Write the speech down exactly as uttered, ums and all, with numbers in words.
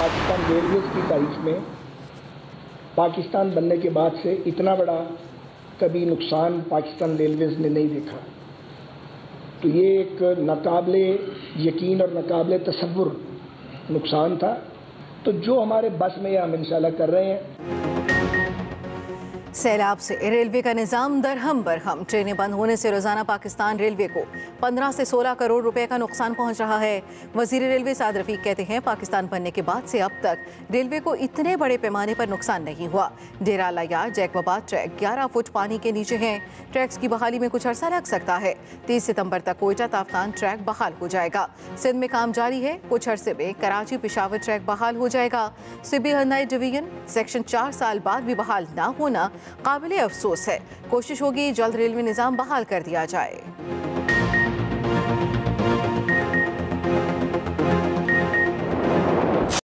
Pakistan Railways की तारीख में पाकिस्तान बनने के बाद से इतना बड़ा कभी नुकसान पाकिस्तान रेलवेज़ ने नहीं देखा। तो ये एक नाकाबिले यकीन और नाकाबिले तसव्वुर नुकसान था। तो जो हमारे बस में हम इंशाल्लाह कर रहे हैं। सैलाब से रेलवे का निज़ाम दरहम बरहम। ट्रेनें बंद होने से रोजाना पाकिस्तान रेलवे को पंद्रह से सोलह करोड़ रुपए का नुकसान पहुंच रहा है। वजीर रेलवे साद रफीक कहते हैं पाकिस्तान बनने के बाद से अब तक रेलवे को इतने बड़े पैमाने पर नुकसान नहीं हुआ। डेराला यार्ड जैकबाबाद ट्रैक ग्यारह फुट पानी के नीचे हैं। ट्रैक्स की बहाली में कुछ अरसा लग सकता है। तीस सितंबर तक कोयटा ताफ्तान ट्रैक बहाल हो जाएगा। सिंध में काम जारी है। कुछ अरसे में कराची पिशावर ट्रैक बहाल हो जाएगा। सिबी हंदाई डिवीजन सेक्शन चार साल बाद भी बहाल ना होना काबिले अफसोस है। कोशिश होगी जल्द रेलवे निज़ाम बहाल कर दिया जाए।